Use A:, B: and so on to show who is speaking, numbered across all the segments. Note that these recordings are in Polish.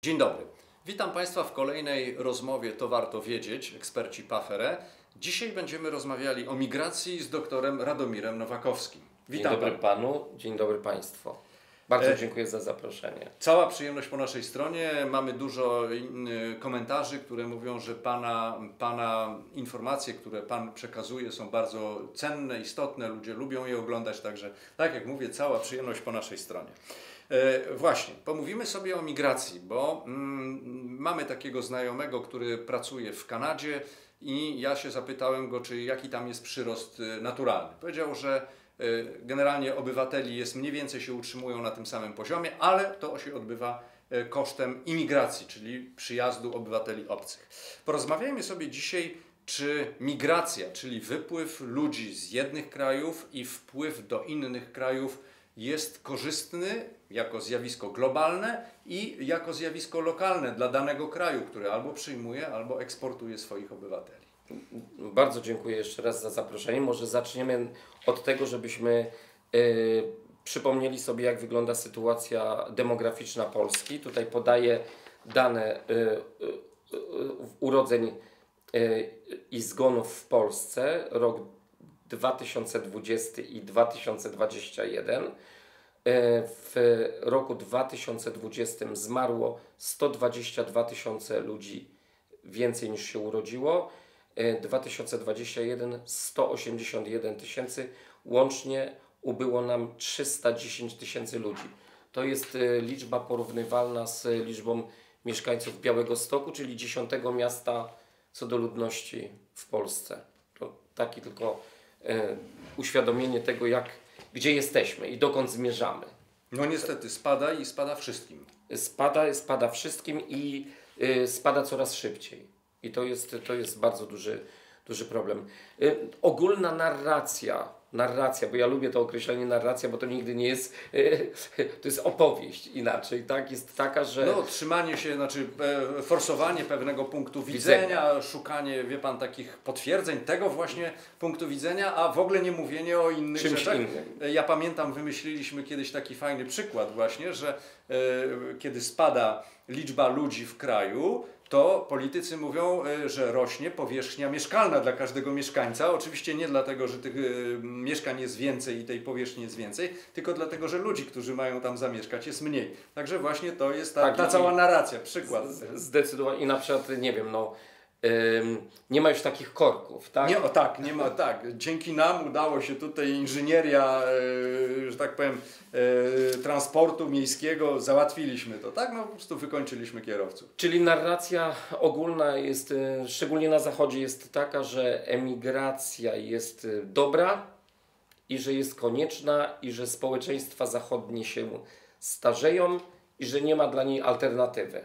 A: Dzień dobry. Witam Państwa w kolejnej rozmowie To Warto Wiedzieć, eksperci PAFERE. Dzisiaj będziemy rozmawiali o migracji z doktorem Radomirem Nowakowskim.
B: Witam. Dzień dobry Panu, dzień dobry Państwu. Bardzo dziękuję za zaproszenie.
A: Cała przyjemność po naszej stronie. Mamy dużo komentarzy, które mówią, że Pana informacje, które Pan przekazuje, są bardzo cenne, istotne. Ludzie lubią je oglądać, także tak jak mówię, cała przyjemność po naszej stronie. Właśnie, pomówimy sobie o migracji, bo mamy takiego znajomego, który pracuje w Kanadzie i ja się zapytałem go, jaki tam jest przyrost naturalny. Powiedział, że generalnie obywateli jest mniej więcej, się utrzymują na tym samym poziomie, ale to się odbywa kosztem imigracji, czyli przyjazdu obywateli obcych. Porozmawiajmy sobie dzisiaj, czy migracja, czyli wypływ ludzi z jednych krajów i wpływ do innych krajów jest korzystny jako zjawisko globalne i jako zjawisko lokalne dla danego kraju, który albo przyjmuje, albo eksportuje swoich obywateli.
B: Bardzo dziękuję jeszcze raz za zaproszenie. Może zaczniemy od tego, żebyśmy przypomnieli sobie, jak wygląda sytuacja demograficzna Polski. Tutaj podaję dane urodzeń i zgonów w Polsce, rok 2020 i 2021. W roku 2020 zmarło 122 tysiące ludzi więcej niż się urodziło. 2021 181 tysięcy, łącznie ubyło nam 310 tysięcy ludzi. To jest liczba porównywalna z liczbą mieszkańców Białegostoku, czyli 10. miasta co do ludności w Polsce. To taki tylko uświadomienie tego, gdzie jesteśmy i dokąd zmierzamy.
A: No niestety spada i spada wszystkim.
B: Spada wszystkim i spada coraz szybciej. I to jest bardzo duży problem. Ogólna narracja, bo ja lubię to określenie narracja, bo to nigdy nie jest, to jest opowieść inaczej, tak? Jest taka, że...
A: No, trzymanie się, forsowanie pewnego punktu widzenia, szukanie, wie Pan, takich potwierdzeń tego właśnie punktu widzenia, a w ogóle nie mówienie o innych rzeczach. Ja pamiętam, wymyśliliśmy kiedyś taki fajny przykład właśnie, że kiedy spada liczba ludzi w kraju, to politycy mówią, że rośnie powierzchnia mieszkalna dla każdego mieszkańca. Oczywiście nie dlatego, że tych mieszkań jest więcej i tej powierzchni jest więcej, tylko dlatego, że ludzi, którzy mają tam zamieszkać, jest mniej. Także właśnie to jest ta cała narracja, przykład.
B: Zdecydowanie. I na przykład, nie wiem, nie ma już takich korków, tak?
A: Nie ma. Dzięki nam udało się tutaj inżynieria, że tak powiem, transportu miejskiego, załatwiliśmy to, tak? No po prostu wykończyliśmy kierowców.
B: Czyli narracja ogólna jest, szczególnie na Zachodzie, jest taka, że emigracja jest dobra i że jest konieczna i że społeczeństwa zachodnie się starzeją i że nie ma dla niej alternatywy.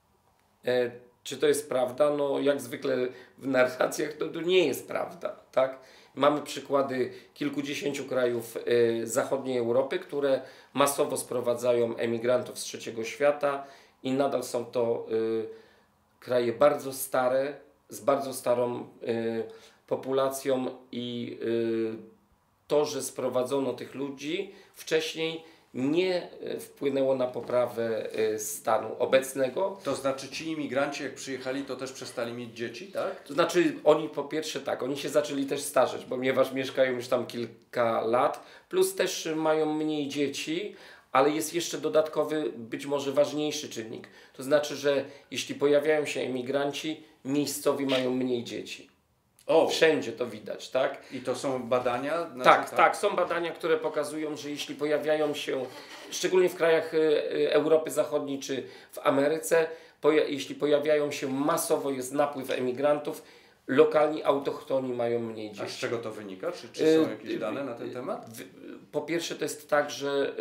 B: Czy to jest prawda? No jak zwykle w narracjach to nie jest prawda, tak? Mamy przykłady kilkudziesięciu krajów zachodniej Europy, które masowo sprowadzają emigrantów z trzeciego świata i nadal są to kraje bardzo stare, z bardzo starą populacją i to, że sprowadzono tych ludzi wcześniej, nie wpłynęło na poprawę stanu obecnego.
A: To znaczy ci imigranci, jak przyjechali, to też przestali mieć dzieci, tak?
B: To znaczy oni po pierwsze tak, oni się zaczęli też starzeć, ponieważ mieszkają już tam kilka lat, plus też mają mniej dzieci, ale jest jeszcze dodatkowy, być może ważniejszy czynnik. To znaczy, że jeśli pojawiają się emigranci, miejscowi mają mniej dzieci. Wszędzie to widać, tak?
A: I to są badania?
B: Tak, są badania, które pokazują, że jeśli pojawiają się, szczególnie w krajach Europy Zachodniej czy w Ameryce, jeśli pojawiają się masowo, jest napływ emigrantów, lokalni autochtoni mają mniej dzieci.
A: A z czego to wynika? Czy są jakieś dane na ten temat?
B: Po pierwsze to jest tak, że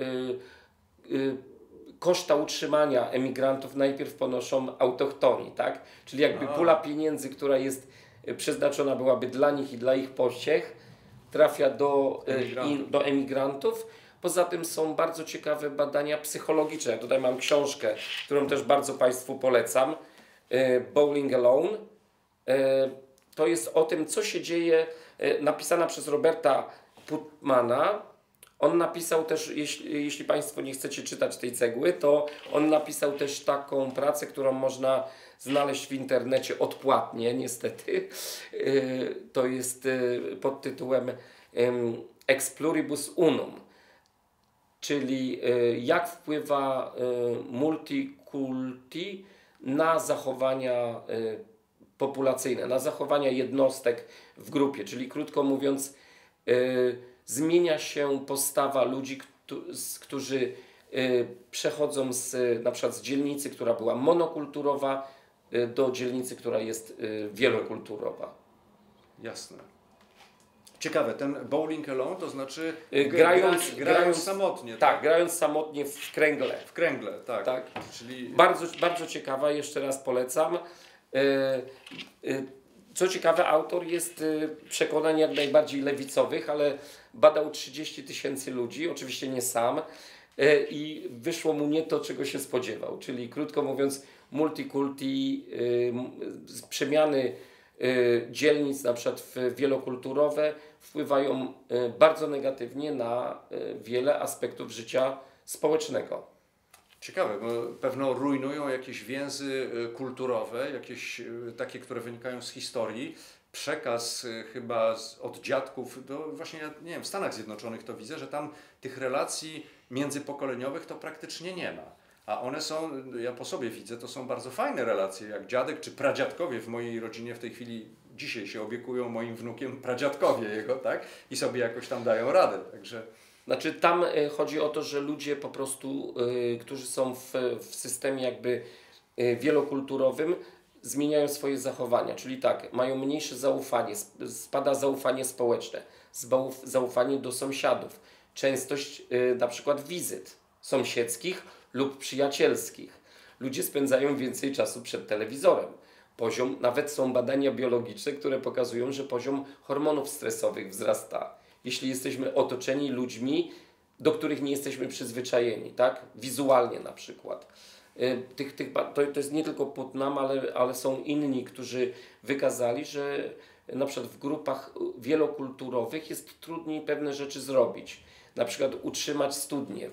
B: koszta utrzymania emigrantów najpierw ponoszą autochtoni, tak? Czyli jakby pula pieniędzy, która jest przeznaczona byłaby dla nich i dla ich pociech, trafia do emigrantów. Poza tym są bardzo ciekawe badania psychologiczne. Tutaj mam książkę, którą też bardzo Państwu polecam. Bowling Alone. To jest o tym, co się dzieje, napisana przez Roberta Putnama, On napisał też, jeśli Państwo nie chcecie czytać tej cegły, to on napisał też taką pracę, którą można znaleźć w internecie odpłatnie, niestety. To jest pod tytułem Exploribus Unum, czyli jak wpływa multikulti na zachowania populacyjne, na zachowania jednostek w grupie, czyli krótko mówiąc, zmienia się postawa ludzi, którzy przechodzą na przykład z dzielnicy, która była monokulturowa, do dzielnicy, która jest wielokulturowa.
A: Jasne. Ciekawe, ten bowling alone to znaczy grając samotnie.
B: Tak, grając samotnie w kręgle.
A: W kręgle, tak.
B: Tak.
A: Czyli...
B: Bardzo, bardzo ciekawa, jeszcze raz polecam. Co ciekawe, autor jest przekonań jak najbardziej lewicowych, ale badał 30 000 ludzi, oczywiście nie sam, i wyszło mu nie to, czego się spodziewał. Czyli krótko mówiąc, multikulti, przemiany dzielnic na przykład w wielokulturowe wpływają bardzo negatywnie na wiele aspektów życia społecznego.
A: Ciekawe, bo pewno rujnują jakieś więzy kulturowe, jakieś takie, które wynikają z historii. Przekaz chyba od dziadków do właśnie, nie wiem, w Stanach Zjednoczonych to widzę, że tam tych relacji międzypokoleniowych to praktycznie nie ma. A one są, ja po sobie widzę, to są bardzo fajne relacje, jak dziadek czy pradziadkowie w mojej rodzinie w tej chwili dzisiaj się opiekują moim wnukiem, pradziadkowie jego, tak? I sobie jakoś tam dają radę, także...
B: Znaczy tam chodzi o to, że ludzie po prostu, którzy są w systemie jakby wielokulturowym, zmieniają swoje zachowania, czyli tak, mają mniejsze zaufanie, spada zaufanie społeczne, zaufanie do sąsiadów, częstość na przykład wizyt sąsiedzkich lub przyjacielskich. Ludzie spędzają więcej czasu przed telewizorem. Nawet są badania biologiczne, które pokazują, że poziom hormonów stresowych wzrasta, jeśli jesteśmy otoczeni ludźmi, do których nie jesteśmy przyzwyczajeni, tak? Wizualnie na przykład. To jest nie tylko Putnam, ale są inni, którzy wykazali, że na przykład w grupach wielokulturowych jest trudniej pewne rzeczy zrobić. Na przykład utrzymać studnie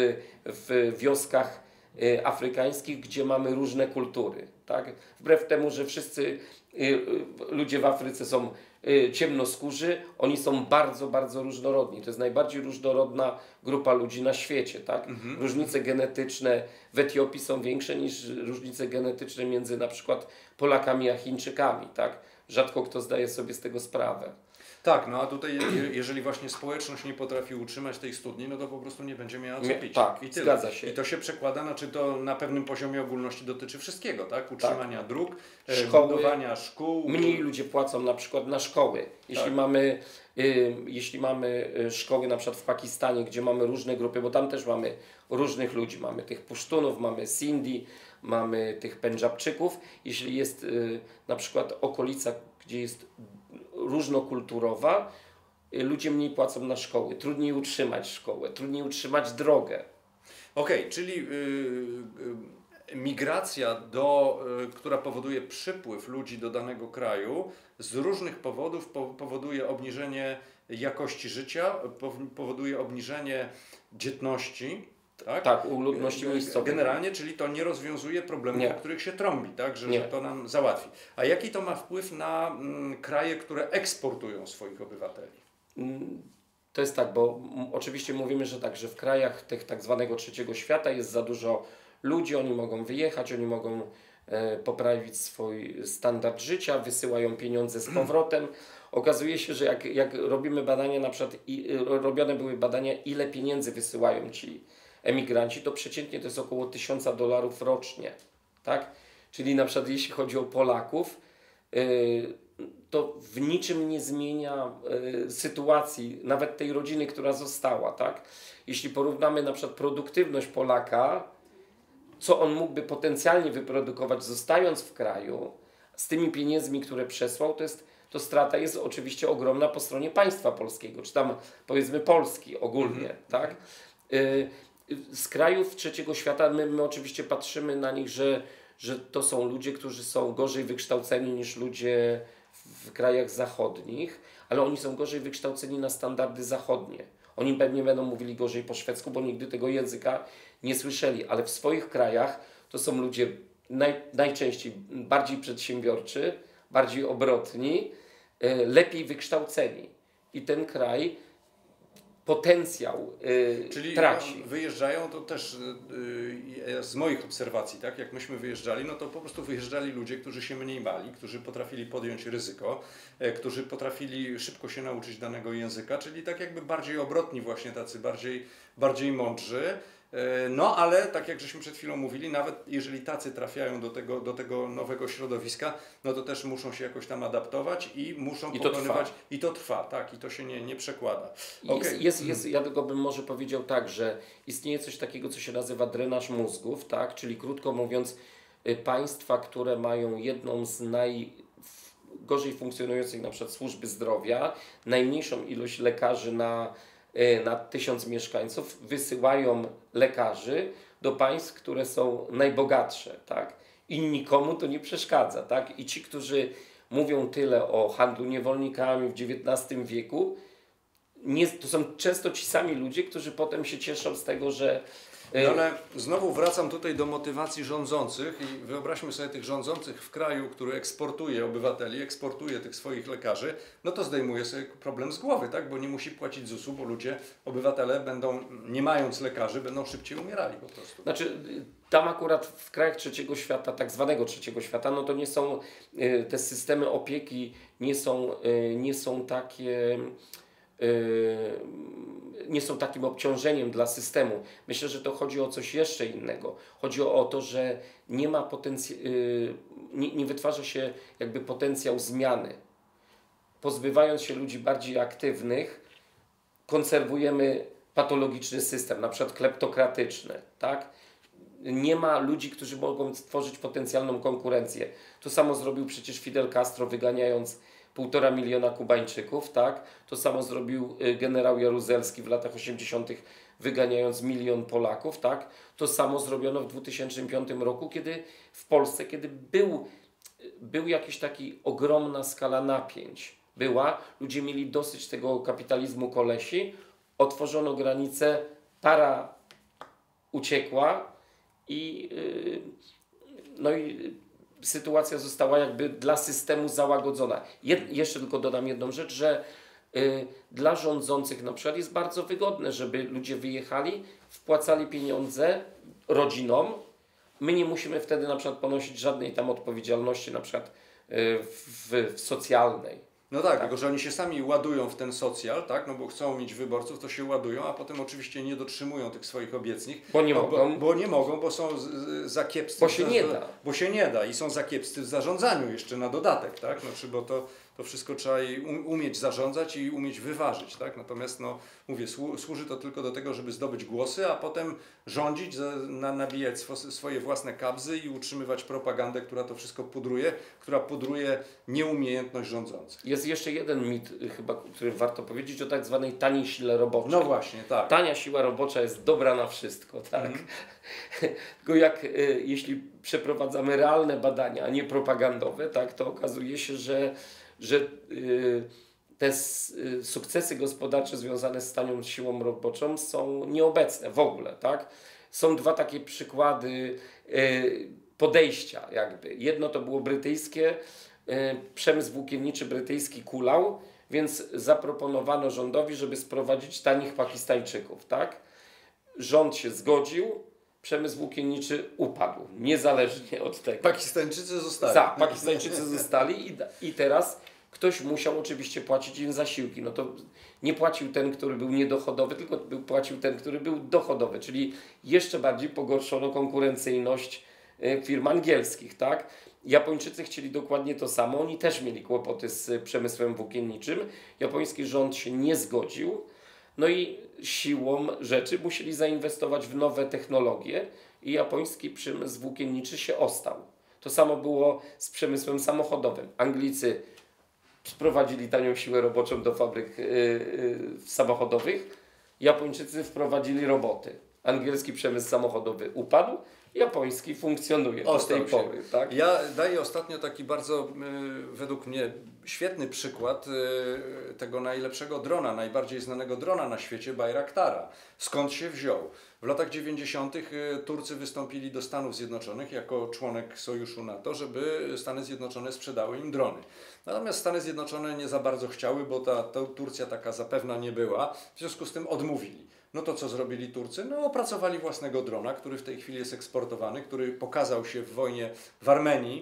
B: w wioskach afrykańskich, gdzie mamy różne kultury. Tak? Wbrew temu, że wszyscy ludzie w Afryce są ciemnoskórzy, oni są bardzo, bardzo różnorodni. To jest najbardziej różnorodna grupa ludzi na świecie. Tak? Różnice genetyczne w Etiopii są większe niż różnice genetyczne między na przykład Polakami a Chińczykami. Tak? Rzadko kto zdaje sobie z tego sprawę.
A: Tak, no a tutaj jeżeli właśnie społeczność nie potrafi utrzymać tej studni, no to po prostu nie będzie miała co pić.
B: Tak,
A: i tyle.
B: zgadza się.
A: I to się przekłada, znaczy to na pewnym poziomie ogólności dotyczy wszystkiego, tak? Utrzymania dróg, budowania szkół.
B: Mniej ludzie płacą na przykład na szkoły. Jeśli mamy szkoły na przykład w Pakistanie, gdzie mamy różne grupy, bo tam też mamy różnych ludzi, mamy tych Pusztunów, mamy Sindhi, mamy tych Pendżabczyków. Jeśli jest na przykład okolica, gdzie jest różnokulturowa, ludzie mniej płacą na szkoły, trudniej utrzymać szkołę, trudniej utrzymać drogę.
A: Okej, czyli migracja, która powoduje przypływ ludzi do danego kraju, z różnych powodów powoduje obniżenie jakości życia, powoduje obniżenie dzietności. Tak,
B: u ludności miejscowej.
A: Generalnie, czyli to nie rozwiązuje problemów, o których się trąbi, tak? Że to nam załatwi. A jaki to ma wpływ na kraje, które eksportują swoich obywateli?
B: To jest tak, bo oczywiście mówimy, że tak, że w krajach tych tak zwanego trzeciego świata jest za dużo ludzi, oni mogą wyjechać, oni mogą poprawić swój standard życia, wysyłają pieniądze z powrotem. Okazuje się, że jak robimy badania, na przykład robione były badania, ile pieniędzy wysyłają ci emigranci, to przeciętnie to jest około $1000 rocznie, tak? Czyli na przykład jeśli chodzi o Polaków, to w niczym nie zmienia sytuacji, nawet tej rodziny, która została, tak? Jeśli porównamy na przykład produktywność Polaka, co on mógłby potencjalnie wyprodukować zostając w kraju, z tymi pieniędzmi, które przesłał, to strata jest oczywiście ogromna po stronie państwa polskiego, czy tam powiedzmy Polski ogólnie, tak? Z krajów trzeciego świata my oczywiście patrzymy na nich, że to są ludzie, którzy są gorzej wykształceni niż ludzie w krajach zachodnich, ale oni są gorzej wykształceni na standardy zachodnie. Oni pewnie będą mówili gorzej po szwedzku, bo nigdy tego języka nie słyszeli, ale w swoich krajach to są ludzie najczęściej bardziej przedsiębiorczy, bardziej obrotni, lepiej wykształceni. I ten kraj potencjał
A: Czyli
B: traci.
A: wyjeżdżają, to też z moich obserwacji, tak, jak myśmy wyjeżdżali, no to po prostu wyjeżdżali ludzie, którzy się mniej bali, którzy potrafili podjąć ryzyko, którzy potrafili szybko się nauczyć danego języka, czyli tak jakby bardziej obrotni właśnie, tacy bardziej mądrzy. No ale tak jak żeśmy przed chwilą mówili, nawet jeżeli tacy trafiają do tego nowego środowiska, no to też muszą się jakoś tam adaptować i muszą pokonywać. I to trwa, tak, i to się nie przekłada.
B: Ja tylko bym może powiedział tak, że istnieje coś takiego, co się nazywa drenaż mózgów, tak? Czyli krótko mówiąc, państwa, które mają jedną z najgorzej funkcjonujących na przykład służby zdrowia, najmniejszą ilość lekarzy na 1000 mieszkańców, wysyłają lekarzy do państw, które są najbogatsze, tak? I nikomu to nie przeszkadza, tak? I ci, którzy mówią tyle o handlu niewolnikami w XIX wieku, to są często ci sami ludzie, którzy potem się cieszą z tego, że...
A: No ale znowu wracam tutaj do motywacji rządzących i wyobraźmy sobie tych rządzących w kraju, który eksportuje obywateli, eksportuje tych swoich lekarzy, no to zdejmuje sobie problem z głowy, tak? Bo nie musi płacić ZUS-u, bo obywatele będą, nie mając lekarzy, będą szybciej umierali po prostu.
B: Znaczy, tam akurat w krajach trzeciego świata, tak zwanego trzeciego świata, no to nie są, te systemy opieki nie są takie... nie są takim obciążeniem dla systemu. Myślę, że to chodzi o coś jeszcze innego. Chodzi o to, że nie ma nie wytwarza się jakby potencjał zmiany. Pozbywając się ludzi bardziej aktywnych, konserwujemy patologiczny system, na przykład kleptokratyczny, tak? Nie ma ludzi, którzy mogą stworzyć potencjalną konkurencję. To samo zrobił przecież Fidel Castro, wyganiając 1,5 miliona Kubańczyków, tak? To samo zrobił generał Jaruzelski w latach 80., wyganiając 1 milion Polaków, tak? To samo zrobiono w 2005 roku, kiedy w Polsce, kiedy był jakiś taki ogromna skala napięć. Ludzie mieli dosyć tego kapitalizmu kolesi, otworzono granice, para uciekła i sytuacja została jakby dla systemu załagodzona. Jeszcze tylko dodam jedną rzecz, że dla rządzących na przykład jest bardzo wygodne, żeby ludzie wyjechali, wpłacali pieniądze rodzinom. My nie musimy wtedy na przykład ponosić żadnej tam odpowiedzialności na przykład w socjalnej.
A: No tak, tylko że oni się sami ładują w ten socjal, tak? No bo chcą mieć wyborców, to się ładują, a potem oczywiście nie dotrzymują tych swoich obietnic.
B: Bo nie mogą.
A: Bo nie mogą, bo są za kiepscy.
B: Bo się nie da.
A: Bo się nie da i są za kiepscy w zarządzaniu jeszcze na dodatek, tak? Znaczy, bo to wszystko trzeba umieć zarządzać i umieć wyważyć, tak? Natomiast, no mówię, służy to tylko do tego, żeby zdobyć głosy, a potem rządzić, nabijać swoje własne kabzy i utrzymywać propagandę, która to wszystko pudruje, która pudruje nieumiejętność rządzących.
B: Jest jeszcze jeden mit chyba, który warto powiedzieć o tak zwanej taniej sile roboczej.
A: No właśnie, tak.
B: Tania siła robocza jest dobra na wszystko, tak? Tylko jeśli przeprowadzamy realne badania, a nie propagandowe, tak, to okazuje się, że te sukcesy gospodarcze związane z tanią siłą roboczą są nieobecne w ogóle, tak? Są dwa takie przykłady podejścia jakby. Jedno to było brytyjskie, przemysł włókienniczy brytyjski kulał, więc zaproponowano rządowi, żeby sprowadzić tanich Pakistańczyków, tak? Rząd się zgodził, przemysł włókienniczy upadł, niezależnie od tego.
A: Pakistańczycy zostali.
B: Pakistańczycy zostali i teraz ktoś musiał oczywiście płacić im zasiłki. No to nie płacił ten, który był niedochodowy, tylko płacił ten, który był dochodowy, czyli jeszcze bardziej pogorszono konkurencyjność firm angielskich, tak? Japończycy chcieli dokładnie to samo, oni też mieli kłopoty z przemysłem włókienniczym. Japoński rząd się nie zgodził, no i siłą rzeczy musieli zainwestować w nowe technologie i japoński przemysł włókienniczy się ostał. To samo było z przemysłem samochodowym. Anglicy sprowadzili tanią siłę roboczą do fabryk samochodowych, Japończycy wprowadzili roboty. Angielski przemysł samochodowy upadł, japoński funkcjonuje do
A: Ostał
B: tej
A: się.
B: pory. Tak?
A: Ja daję ostatnio taki bardzo, według mnie, świetny przykład tego najlepszego drona, najbardziej znanego drona na świecie, Bayraktara. Skąd się wziął? W latach 90. Turcy wystąpili do Stanów Zjednoczonych jako członek sojuszu NATO, żeby Stany Zjednoczone sprzedały im drony. Natomiast Stany Zjednoczone nie za bardzo chciały, bo ta Turcja taka zapewna nie była, w związku z tym odmówili. No to co zrobili Turcy? No opracowali własnego drona, który w tej chwili jest eksportowany, który pokazał się w wojnie w Armenii.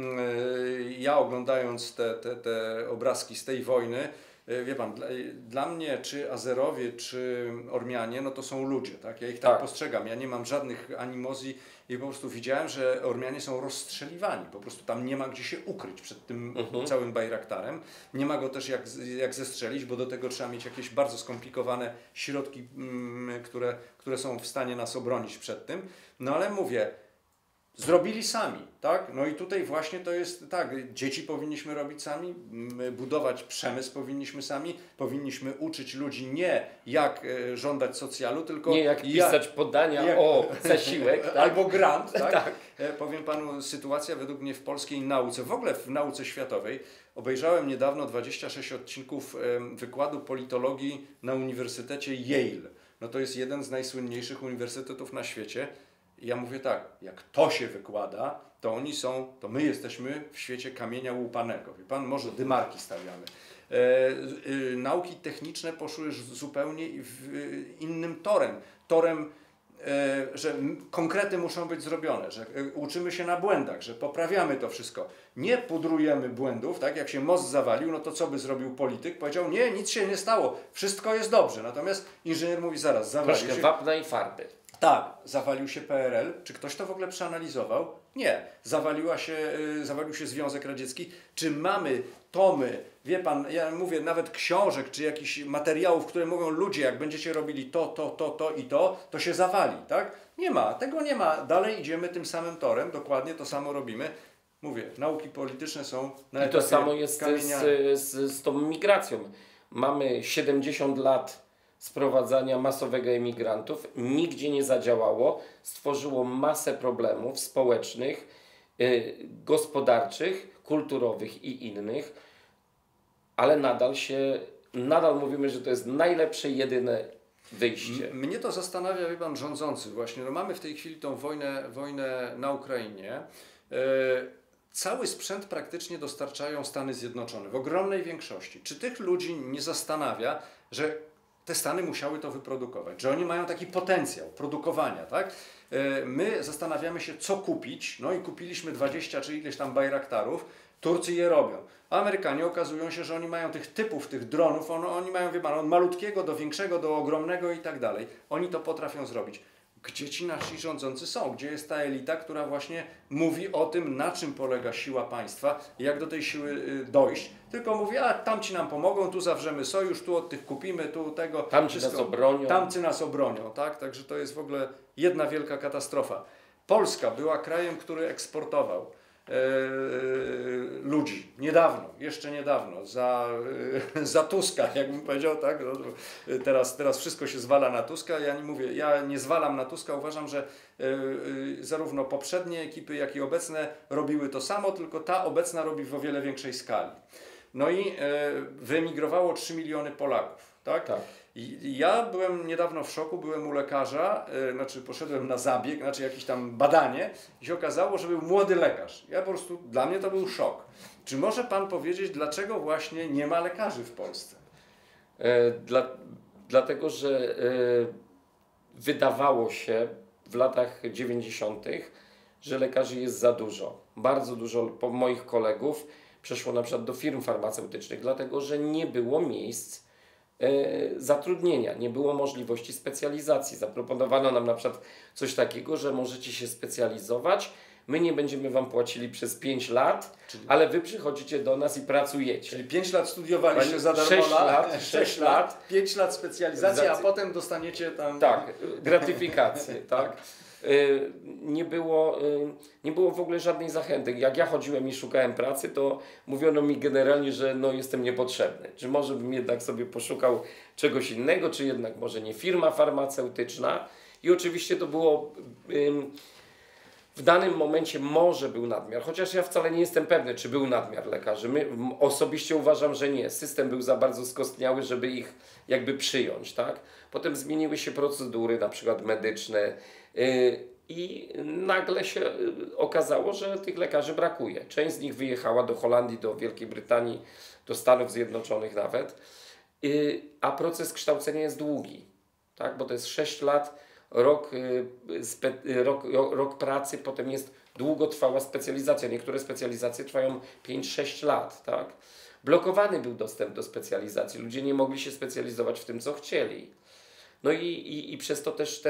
A: Ja oglądając te obrazki z tej wojny, wie pan, dla mnie czy Azerowie, czy Ormianie, no to są ludzie, tak? Ja ich tak postrzegam, ja nie mam żadnych animozji i po prostu widziałem, że Ormianie są rozstrzeliwani, po prostu tam nie ma gdzie się ukryć przed tym całym Bajraktarem, nie ma go też jak zestrzelić, bo do tego trzeba mieć jakieś bardzo skomplikowane środki, które są w stanie nas obronić przed tym, no ale mówię, zrobili sami, tak? No i tutaj właśnie to jest tak, dzieci powinniśmy robić sami, budować przemysł powinniśmy sami, powinniśmy uczyć ludzi nie jak żądać socjalu, tylko
B: nie jak pisać podania o zasiłek, tak?
A: albo grant, tak?
B: Tak.
A: Powiem panu, sytuacja według mnie w polskiej nauce, w ogóle w nauce światowej, obejrzałem niedawno 26 odcinków wykładu politologii na Uniwersytecie Yale. No to jest jeden z najsłynniejszych uniwersytetów na świecie. I ja mówię tak, jak to się wykłada, to my jesteśmy w świecie kamienia łupanego. Wie pan, może dymarki stawiamy. Nauki techniczne poszły już zupełnie innym torem, że konkrety muszą być zrobione, że uczymy się na błędach, że poprawiamy to wszystko. Nie pudrujemy błędów, tak? Jak się most zawalił, no to co by zrobił polityk? Powiedział, nie, nic się nie stało, wszystko jest dobrze. Natomiast inżynier mówi, zaraz, zawalił
B: Troszkę
A: się.
B: wapna i farby.
A: Tak, zawalił się PRL. Czy ktoś to w ogóle przeanalizował? Nie. Zawalił się Związek Radziecki. Czy mamy tomy, wie pan, ja mówię nawet książek, czy jakichś materiałów, które mówią ludzie, jak będziecie robili to się zawali, tak? Nie ma, tego nie ma. Dalej idziemy tym samym torem, dokładnie to samo robimy. Mówię, nauki polityczne są na
B: I to samo jest z tą migracją. Mamy 70 lat sprowadzania masowego emigrantów, nigdzie nie zadziałało, stworzyło masę problemów społecznych, gospodarczych, kulturowych i innych, ale nadal mówimy, że to jest najlepsze, jedyne wyjście.
A: Mnie to zastanawia, wie pan, rządzący właśnie, no mamy w tej chwili tą wojnę na Ukrainie. Cały sprzęt praktycznie dostarczają Stany Zjednoczone, w ogromnej większości. Czy tych ludzi nie zastanawia, że te Stany musiały to wyprodukować, że oni mają taki potencjał produkowania, tak? My zastanawiamy się, co kupić, no i kupiliśmy 20 czy ileś tam Bajraktarów, Turcy je robią. A Amerykanie okazują się, że oni mają tych typów, tych dronów, oni mają, wie pan, od malutkiego do większego, do ogromnego i tak dalej. Oni to potrafią zrobić. Gdzie ci nasi rządzący są? Gdzie jest ta elita, która właśnie mówi o tym, na czym polega siła państwa, jak do tej siły dojść? Tylko mówi, a tamci nam pomogą, tu zawrzemy sojusz, tu od tych kupimy, tu tego.
B: Tamci nas obronią.
A: Tamci nas obronią, tak? Także to jest w ogóle jedna wielka katastrofa. Polska była krajem, który eksportował ludzi. Jeszcze niedawno, za Tuska, jakbym powiedział, tak? No, teraz wszystko się zwala na Tuska. Ja nie mówię, ja nie zwalam na Tuska, uważam, że zarówno poprzednie ekipy, jak i obecne robiły to samo, tylko ta obecna robi w o wiele większej skali. No i wyemigrowało 3 miliony Polaków, tak?
B: Tak.
A: I ja byłem niedawno w szoku, byłem u lekarza, poszedłem na zabieg, jakieś tam badanie i się okazało, że był młody lekarz. Ja po prostu, dla mnie to był szok. Czy może pan powiedzieć, dlaczego właśnie nie ma lekarzy w Polsce?
B: Dlatego, że wydawało się w latach 90., że lekarzy jest za dużo. Bardzo dużo moich kolegów przeszło na przykład do firm farmaceutycznych, dlatego że nie było miejsc zatrudnienia, nie było możliwości specjalizacji. Zaproponowano nam na przykład coś takiego, że możecie się specjalizować, my nie będziemy wam płacili przez 5 lat, ale wy przychodzicie do nas i pracujecie.
A: Czyli 5 lat studiowaliście za darmo, 6 lat, 5 lat specjalizacji, a potem dostaniecie tam...
B: Tak, gratyfikację, tak. Nie było w ogóle żadnej zachęty. Jak ja chodziłem i szukałem pracy, to mówiono mi generalnie, że no jestem niepotrzebny. Czy może bym jednak sobie poszukał czegoś innego, czy jednak może nie firma farmaceutyczna. I oczywiście to było w danym momencie może był nadmiar, chociaż ja wcale nie jestem pewny, czy był nadmiar lekarzy. Osobiście uważam, że nie. System był za bardzo skostniały, żeby ich jakby przyjąć, tak? Potem zmieniły się procedury, na przykład medyczne, i nagle się okazało, że tych lekarzy brakuje. Część z nich wyjechała do Holandii, do Wielkiej Brytanii, do Stanów Zjednoczonych nawet, a proces kształcenia jest długi, tak? Bo to jest 6 lat, rok pracy, potem jest długotrwała specjalizacja. Niektóre specjalizacje trwają 5-6 lat, tak? Blokowany był dostęp do specjalizacji. Ludzie nie mogli się specjalizować w tym, co chcieli. No i przez to też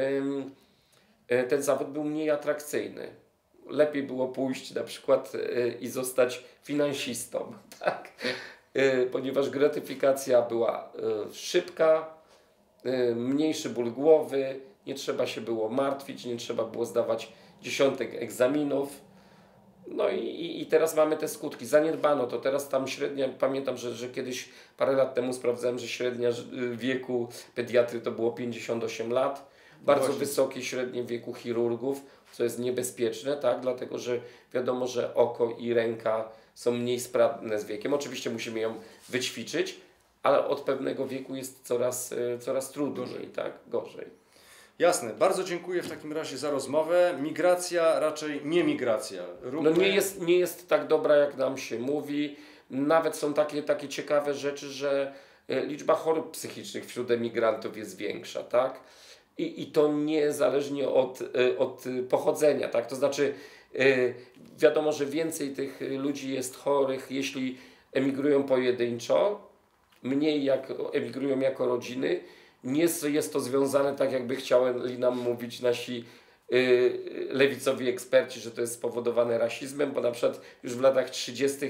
B: ten zawód był mniej atrakcyjny. Lepiej było pójść na przykład i zostać finansistą, tak? Ponieważ gratyfikacja była szybka, mniejszy ból głowy, nie trzeba się było martwić, nie trzeba było zdawać dziesiątek egzaminów. No i teraz mamy te skutki. Zaniedbano to. Teraz tam średnia, pamiętam, że kiedyś parę lat temu sprawdzałem, że średnia wieku pediatry to było 58 lat. Bardzo wysokie średnie wieku chirurgów, co jest niebezpieczne, tak? Dlatego że wiadomo, że oko i ręka są mniej sprawne z wiekiem. Oczywiście musimy ją wyćwiczyć, ale od pewnego wieku jest coraz trudniej, tak? Gorzej.
A: Jasne. Bardzo dziękuję w takim razie za rozmowę. Migracja, raczej nie migracja.
B: No nie jest tak dobra, jak nam się mówi. Nawet są takie ciekawe rzeczy, że liczba chorób psychicznych wśród emigrantów jest większa, tak? I to niezależnie od pochodzenia, tak? To znaczy wiadomo, że więcej tych ludzi jest chorych, jeśli emigrują pojedynczo, mniej jak emigrują jako rodziny. Nie jest to związane, tak jakby chcieli nam mówić nasi lewicowi eksperci, że to jest spowodowane rasizmem, bo na przykład już w latach 30.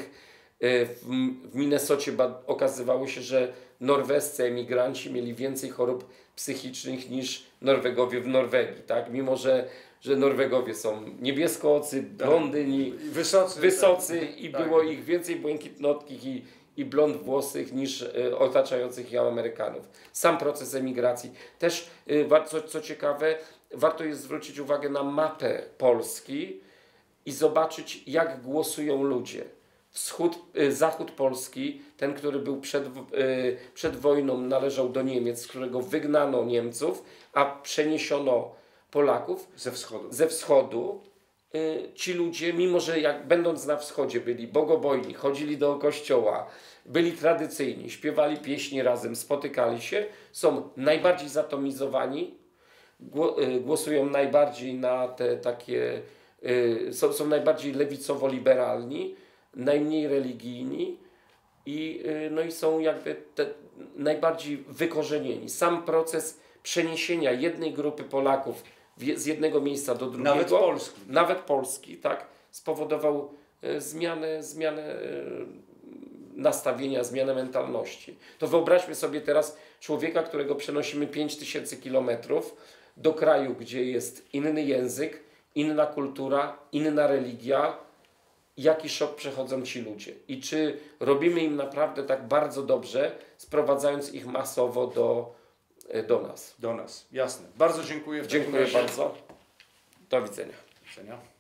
B: w Minnesocie okazywało się, że norwescy emigranci mieli więcej chorób psychicznych niż Norwegowie w Norwegii, tak? Mimo, że Norwegowie są niebieskoocy, blondyni, wysocy tak. I było ich więcej błękitnotkich i blond włosych niż otaczających je Amerykanów. Sam proces emigracji. Też, co ciekawe, warto jest zwrócić uwagę na mapę Polski i zobaczyć, jak głosują ludzie. Zachód Polski, ten, który był przed wojną, należał do Niemiec, z którego wygnano Niemców, a przeniesiono Polaków ze wschodu. Ci ludzie, mimo że będąc na wschodzie byli bogobojni, chodzili do kościoła, byli tradycyjni, śpiewali pieśni razem, spotykali się, są najbardziej zatomizowani, głosują najbardziej na te takie, są najbardziej lewicowo-liberalni, najmniej religijni i są jakby najbardziej wykorzenieni. Sam proces przeniesienia jednej grupy Polaków z jednego miejsca do drugiego, nawet Polski, tak, spowodował zmianę nastawienia, zmianę mentalności. To wyobraźmy sobie teraz człowieka, którego przenosimy 5000 kilometrów do kraju, gdzie jest inny język, inna kultura, inna religia. Jaki szok przechodzą ci ludzie i czy robimy im naprawdę tak bardzo dobrze, sprowadzając ich masowo do nas.
A: Do nas, jasne. Bardzo dziękuję.
B: Dziękuję bardzo. Do widzenia.
A: Do widzenia.